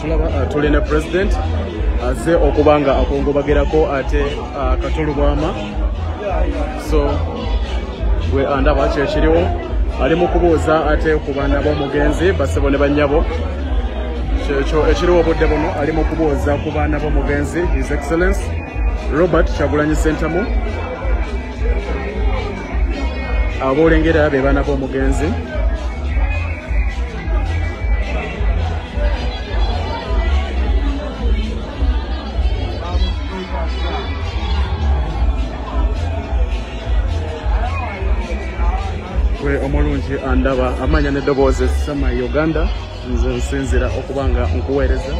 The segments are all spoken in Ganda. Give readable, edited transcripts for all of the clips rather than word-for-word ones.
tulaba tuli ne president azze okubanga akongobagerako ate Kato Lubwama so gwe andaba kyekiriwo ali mu kubuuza ate ku baana b'omugenzi basebo ne bannyabo kyekyo ekiriwo obudde buno ali mu kubuuza ku baana b'omugenzi His Excellence Robert Kyagulanyi Ssentamu abolengera be baana b'omugenzi gwe omulungi andaba amanya n'eddoboozi Sama Uganda nze nsinzira okubanga nkuweereza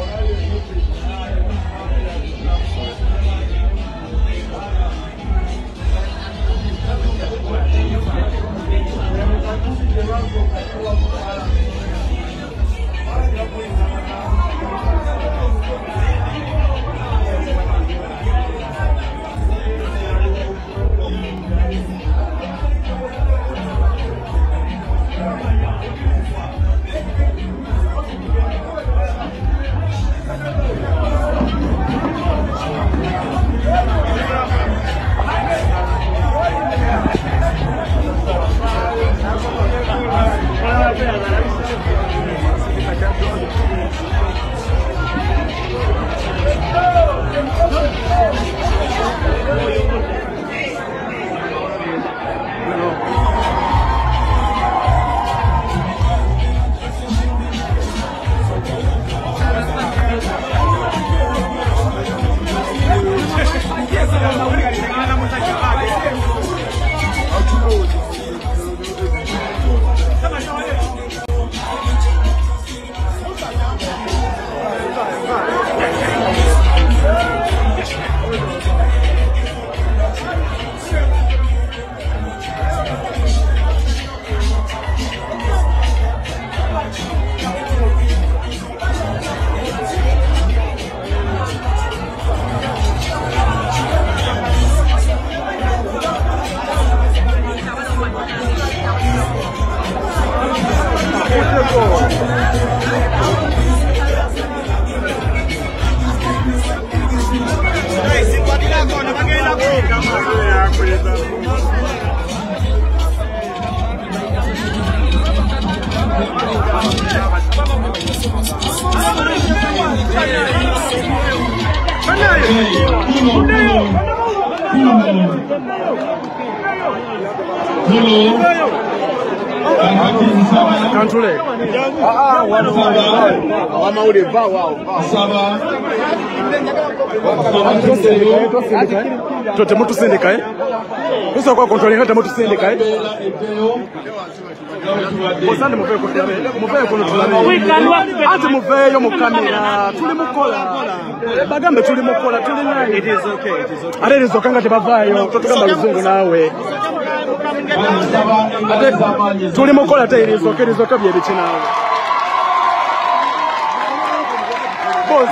Kantule. Tote mutu sindika Usa kwa kontroli hata mutu sindika Bosande mufeye kutulabe. Mufeye kutulabe. Ati mufeye mu kamera. Tuli mukola. Bagambe tuli mukola. Tuli nani. It is okay. It is okay. Are rizo kanga tebavayo. Totugamba luzungu nawe. Tuli mukola te rizo kabye bikinawe. Boss.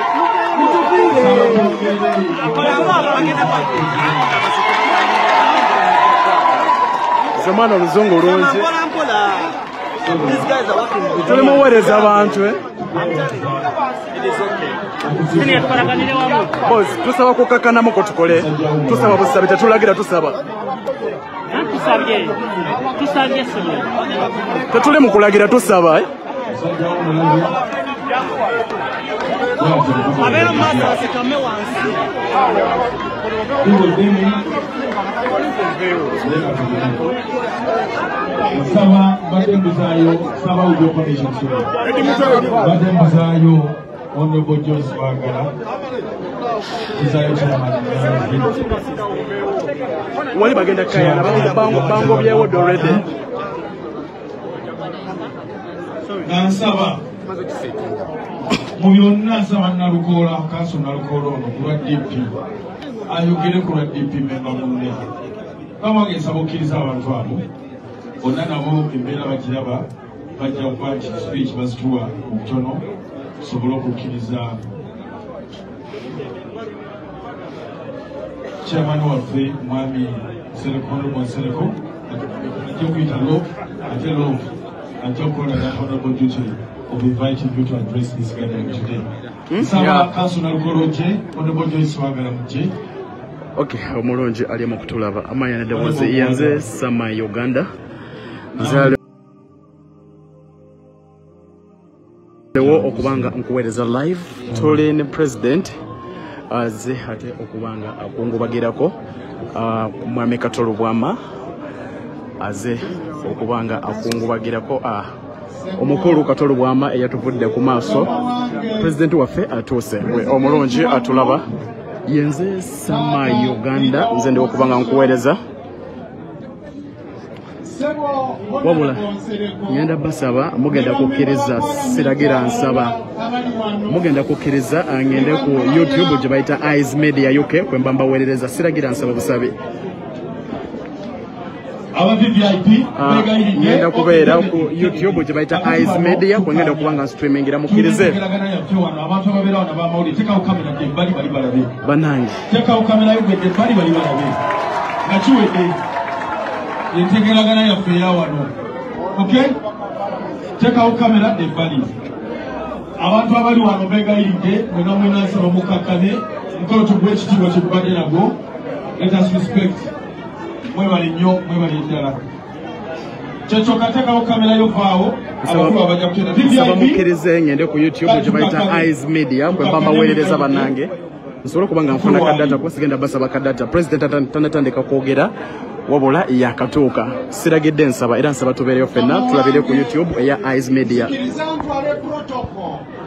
Zamana luzungu lungi. These guys are working with tuli muwereza abantu It is okay. Boss, tusaba kukakana muko tukole. Tusaba busabe tetulagira tusaba. Tusabye solo. Tetuli mukulagira tusaba Abera masa asikame wansi. Saba badembuzayo saba ujo condition sura. Badembuzayo honorable Joseph Bagala. Buzayo chairman. Wali bagenda kaya bango byewo already. Nansaba mubyonna nsaba nalukola kanso nalukola ono kulwa DP ayogere kulwa DP memba munne kama ngesaba okkiriza abantu abo bonna nabo embeera bagiraba bajja kuba nti speech bazituwa mu butono tusobole okukkiriza chairman waffe mwami Sereko ajja okuyita lo ate lo ajja okukola honorable duty of inviting you to address this gathering today. Yeah. Okay, omulungi ali mu kutulaba amanya nedewoozi yanze sama Uganda nzalewo okubanga nkuweereza live tuli ne president aze ate okubanga akungubagirako mwami Kato Lubwama aze okubanga akungubagirako omukulu Kato Lubwama eyatuvudde ku maaso president waffe atuuse we omulungi atulaba yenze sama Uganda nze ndi okubanga nkuweereza wabula ngenda basaba mugenda kukkiriza siragira nsaba mugenda kukkiriza ngende ku YouTube gye bayita Eyes Media UK kwe mbamba weerereza siragira nsaba busabe ngenda kubeera ku YouTube gye bayita Eyes Media kwe ngenda okubanga streamingira mukkirize banange yentegeragana yaffe wano. Okay? Tekawo kamera ebbali. Abantu abali wano begayiridde mwena mwena nsaba mukakkane mukolo tugwe ekitiibwa kyetubadde nagwo. Let us respect. Mwebale nnyo mwebale ddala. Kyekyoka tekawo kamera yovaawo abakulu abajja kutenda. Nsaba mukkirize ngende ku YouTube gye bayita Eyes Media kwe mpamba weerereza bannange nsobole kubanga nfuna kadata kuba sigenda basaba kadata president tanatandika kwogera wabula yakatuuka siragidde nsaba era nsaba tubeereyo ffenna tulabire ku YouTube eya Eyes Media.